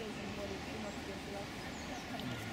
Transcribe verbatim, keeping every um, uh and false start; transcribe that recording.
says in what is do not forget to love.